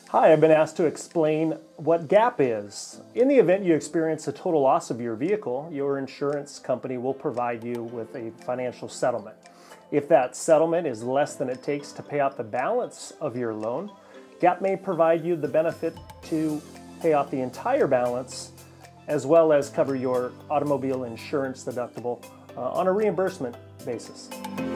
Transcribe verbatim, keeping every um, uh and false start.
Hi, I've been asked to explain what gap is. In the event you experience a total loss of your vehicle, your insurance company will provide you with a financial settlement. If that settlement is less than it takes to pay off the balance of your loan, gap may provide you the benefit to pay off the entire balance as well as cover your automobile insurance deductible uh, on a reimbursement basis.